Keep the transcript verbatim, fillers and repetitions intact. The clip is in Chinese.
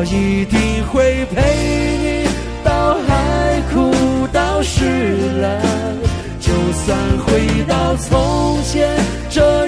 一定会陪你到海枯到石烂，就算回到从前，这